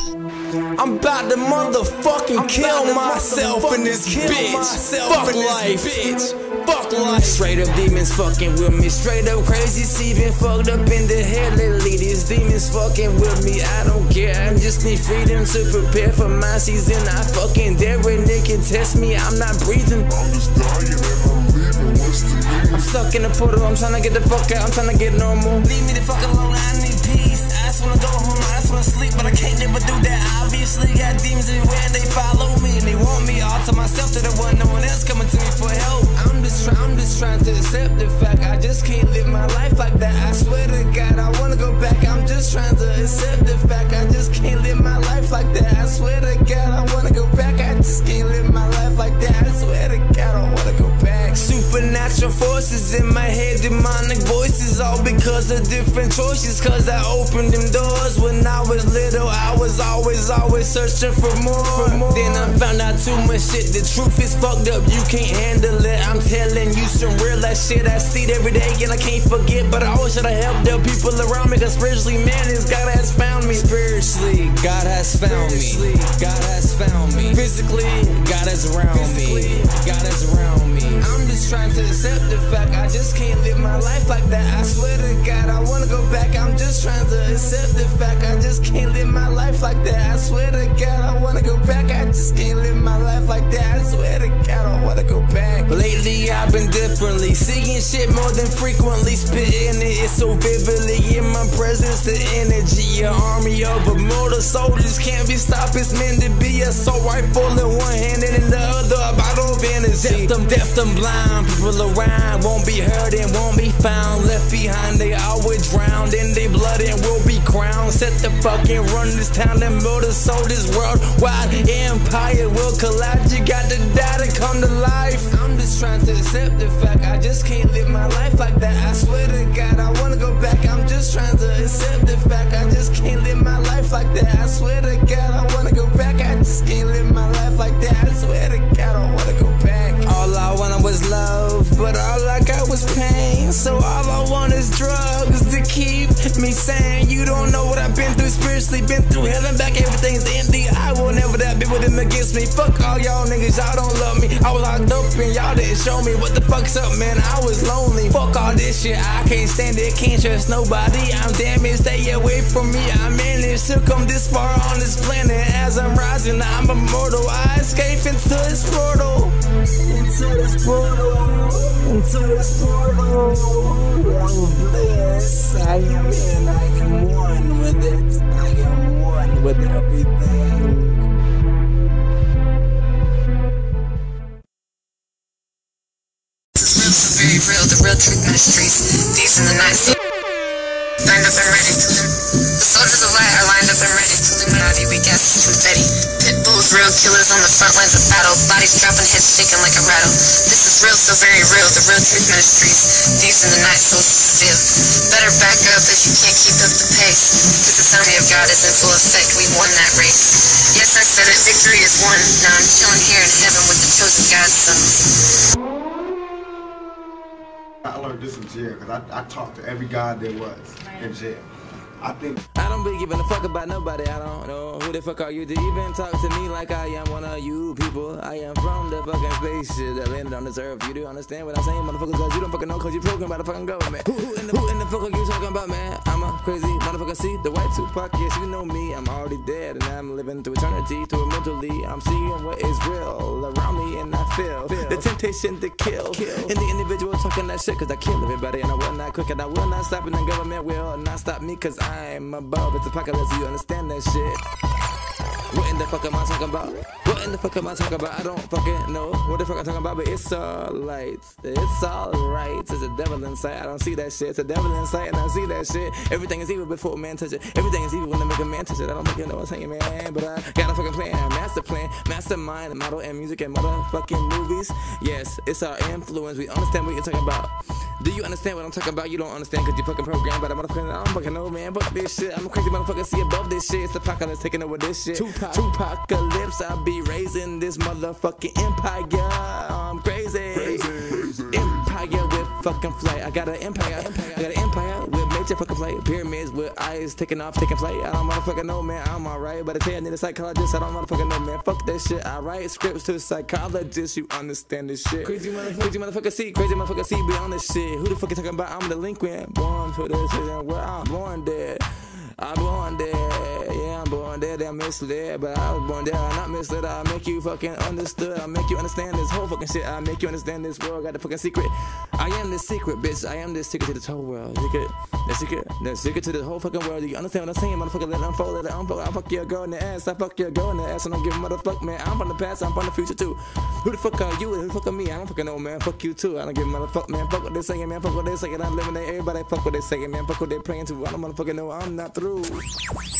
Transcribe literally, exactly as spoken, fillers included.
I'm about to motherfucking kill myself in this bitch. Fuck life, bitch. Fuck life. Straight up demons fucking with me. Straight up crazy, see been fucked up in the head lately. These demons fucking with me. I don't care. I just need freedom to prepare for my season. I fucking dare when they can test me. I'm not breathing. I'm just dying and I'm leaving. What's the need? I'm stuck in the portal. I'm trying to get the fuck out. I'm trying to get normal. Leave me the fuck alone. I need peace. I just wanna go home. I just wanna sleep, but I can't never do that. Obviously, got demons everywhere and they follow me and they want me all to myself. To the one, no one else coming to me for help. I'm just trying. I'm just trying to accept the fact I just can't live my life like that. I swear to God, I wanna go back. I'm just trying to accept the fact I just can't live my life like that. I swear to God, I wanna go back. I just can't live my life like that. I swear to God, I wanna go back. Supernatural forces in my head, demonic voices, all because of different choices. Cause I opened them doors when I was little. I was always, always searching for more. For more. Then I found out too much shit. The truth is fucked up, you can't handle it. I'm telling you some real ass shit. I see it every day and I can't forget. But I always try to help the people around me. Cause spiritually, man, is God has found me. Spiritually, God has found me. God has found me. Physically, God is around me. God is around me. I'm just trying to accept the fact I just can't live my life like that. I swear to God, I wanna go back. I'm just trying to accept the fact I just can't live my life like that. I swear to God, I wanna go back. I just can't live my life like that. I swear to God, I wanna go back. Lately, I've been differently, seeing shit more than frequently, spitting it, it's so vividly in my presence. The energy, an army of immortal soldiers can't be stopped. It's meant to be a assault rifle in one hand and in the other a bottle of energy. Deaf them, deaf them blind, people around won't be heard and won't be found. Left behind, they always drowned in their blood and will be crowned. Set the fucking run this town and build a this worldwide empire will collapse. You got to die to come to life. I'm just trying to accept the fact I just can't live my life like that. I swear to God, I wanna go back. I'm just trying to accept the fact I just can't live my life like that. I swear to God, I wanna go back. I just can't live my life like that. I swear to God, I wanna go back. All I wanted was love, but all I got was pain. So all I want is drugs to keep me sane. You don't know what I've been through spiritually, been through hell and back. Everything's empty. I will never that be with them against me. Fuck all y'all niggas, y'all don't love me. I was locked up and y'all didn't show me what the fuck's up, man. I was lonely. Fuck all this shit, I can't stand it, can't trust nobody. I'm damaged, stay away from me. I managed to come this far on this planet. As I'm rising, I'm immortal. I escape into this portal. Into this portal. Into this portal. I'm blessed. I am in. I am one with it. I am one with everything. So very real, the real truth ministries. These in the night, so lined up and ready to them. The soldiers of light are lined up and ready to Illuminati. We gas is confetti. Pit bulls, real killers on the front lines of battle. Bodies dropping, heads shaking like a rattle. This is real, so very real, the real truth ministries. These in the night, so still. Better back up if you can't keep up the pace. Cause the army of God is in full effect. We won that race. Yes, I said it, victory is won. Now I'm chilling here in heaven with the chosen God's sons. I learned this in jail because I, I talked to every God there was in jail. I think I don't be giving a fuck about nobody. I don't know who the fuck are you to even talk to me like I am one of you people. I am from the fucking spaceship that landed on this earth. You do understand what I'm saying, motherfucker? Cause you don't fucking know, cause you talking about the fucking government. Who, who, in the, who in the fuck are you talking about, man? I'm a crazy motherfucker. See the white Tupac, yes, you know me. I'm already dead and I'm living through eternity, through mentally. I'm seeing what is real around me and I feel, feel the temptation to kill. kill. And the individual talking that shit, cause I kill everybody and I will not quit and I will not stop and the government will not stop me cause I'm above. It's apocalypse, you understand that shit. What in the fuck am I talking about? What in the fuck am I talking about? I don't fucking know what the fuck I'm talking about, but it's alright. It's alright. It's a devil inside. I don't see that shit. It's a devil inside and I see that shit. Everything is evil before a man touch it. Everything is evil when they make a man touch it. I don't make it know what I'm saying, man, but I got a fucking plan, master plan, mastermind, model and music and motherfucking movies. Yes, it's our influence. We understand what you're talking about. Do you understand what I'm talking about? You don't understand because you fucking programmed by the motherfucking. I don't fucking know, man. Fuck this shit. I'm a crazy motherfucker. See above this shit. It's apocalypse taking over this shit. Tupac. Tupacalypse. I'll be raising this motherfucking empire. I'm crazy. crazy. Empire with fucking flight. I got an empire. empire. I got an empire with Get your fucking flight. Pyramids with eyes taking off, taking flight. I don't motherfucking know, man. I'm alright. But I tell you, I need a psychologist. I don't motherfucking know, man. Fuck that shit. I write scripts to psychologists. You understand this shit. Crazy motherfucker, crazy motherfucker, see. Crazy motherfucker, see. Be on this shit. Who the fuck you talking about? I'm delinquent. Born for this shit and where I'm born dead. I'm born dead, yeah, I'm born dead, I'm misled, but I was born dead, I'm not misled. I'll make you fucking understood, I'll make you understand this whole fucking shit, I'll make you understand this world, got the fucking secret. I am the secret, bitch, I am the secret to this whole world, secret, the secret, the secret to the whole fucking world. Do you understand what I'm saying, motherfucker? Let it unfold, let it unfold. I'll fuck your girl in the ass, I fuck your girl in the ass, I don't give a motherfuck, man. I'm from the past, I'm from the future too. Who the fuck are you, who the fuck are me? I don't fucking know, man, fuck you too. I don't give a motherfuck, man, fuck what they saying, man, fuck what they saying. I'm eliminate everybody, fuck what they saying, man, fuck what they praying to. I don't motherfucking know, I'm not through.